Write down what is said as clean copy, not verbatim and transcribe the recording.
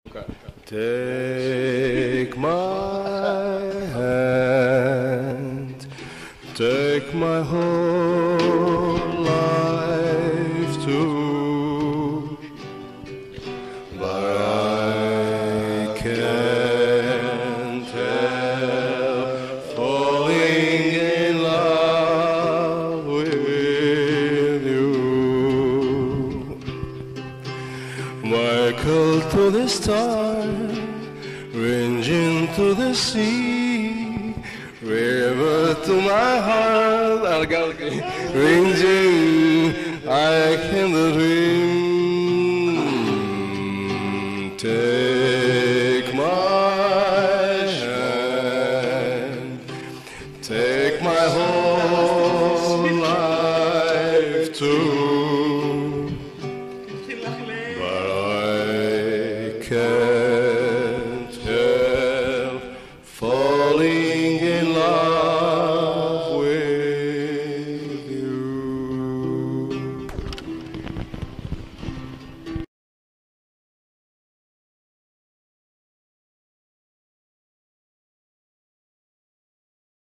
Take my hand, take my whole life too, but I can't help falling in love with you. Michael to the stars, ranging to the sea, river to my heart, ranging, I can dream.